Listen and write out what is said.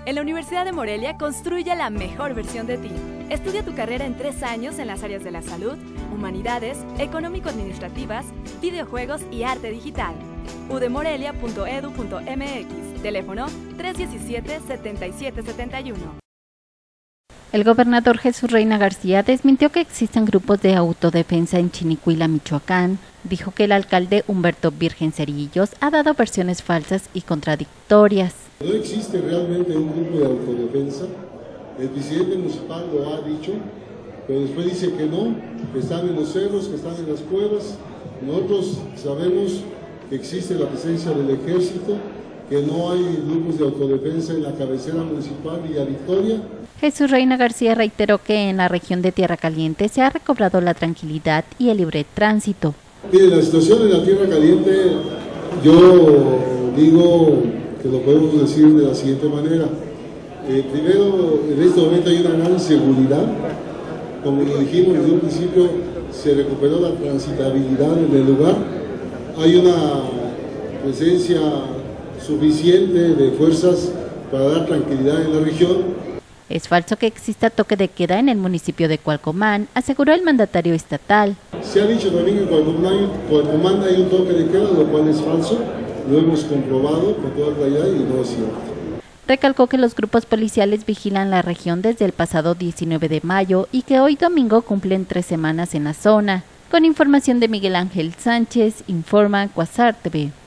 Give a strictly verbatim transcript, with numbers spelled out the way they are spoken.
En la Universidad de Morelia construye la mejor versión de ti. Estudia tu carrera en tres años en las áreas de la salud, humanidades, económico-administrativas, videojuegos y arte digital. u d morelia punto e d u punto m x, teléfono tres uno siete, siete siete siete uno. El gobernador Jesús Reina García desmintió que existan grupos de autodefensa en Chinicuila, Michoacán. Dijo que el alcalde Humberto Virgen Cerillos ha dado versiones falsas y contradictorias. No existe realmente un grupo de autodefensa. El presidente municipal lo ha dicho, pero después dice que no, que están en los cerros, que están en las cuevas. Nosotros sabemos que existe la presencia del ejército, que no hay grupos de autodefensa en la cabecera municipal y a Victoria. Jesús Reina García reiteró que en la región de Tierra Caliente se ha recobrado la tranquilidad y el libre tránsito. Mire, la situación en la Tierra Caliente, yo digo que lo podemos decir de la siguiente manera. Eh, primero, en este momento hay una gran seguridad. Como lo dijimos desde un principio, se recuperó la transitabilidad en el lugar. Hay una presencia suficiente de fuerzas para dar tranquilidad en la región. Es falso que exista toque de queda en el municipio de Cualcomán, aseguró el mandatario estatal. Se ha dicho también que en Cualcomán, Cualcomán hay un toque de queda, lo cual es falso. Lo hemos comprobado con toda claridad y no es cierto. Recalcó que los grupos policiales vigilan la región desde el pasado diecinueve de mayo y que hoy domingo cumplen tres semanas en la zona. Con información de Miguel Ángel Sánchez, informa Cuasar T V.